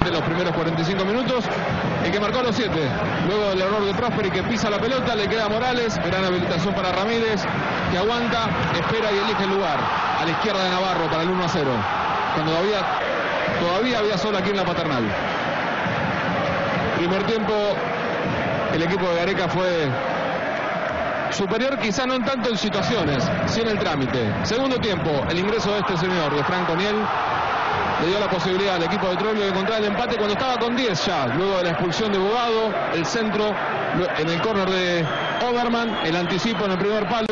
de los primeros 45 minutos y que marcó los 7. Luego del error de Prosperi, que pisa la pelota, le queda a Morales, gran habilitación para Ramírez, que aguanta, espera y elige el lugar a la izquierda de Navarro para el 1-0, cuando todavía había sol aquí en la Paternal. Primer tiempo, el equipo de Gareca fue superior, quizá no tanto en situaciones, sí en el trámite. Segundo tiempo, el ingreso de este señor, de Franco Niel, le dio la posibilidad al equipo de Troglio de encontrar el empate cuando estaba con 10 ya, luego de la expulsión de Bugado, el centro en el córner de Oberman, el anticipo en el primer palo.